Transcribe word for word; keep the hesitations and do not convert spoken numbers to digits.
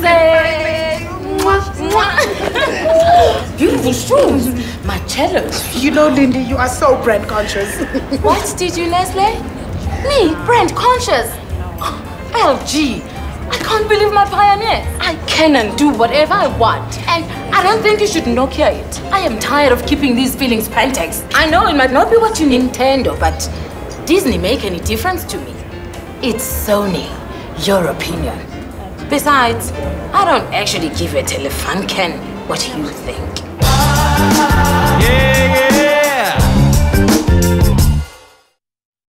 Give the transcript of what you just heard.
Leslie! Beautiful shoes. Marcello's. You know, Lindy, you are so brand conscious. What did you, Leslie? Me, brand conscious? L G. I can't believe my pioneer. I can and do whatever I want. And I don't think you should Nokia it. I am tired of keeping these feelings Pentex. I know it might not be what you Nintendo, but Disney make any difference to me? It's Sony. Your opinion. Besides, I don't actually give a telefunken what you think. Yeah, yeah.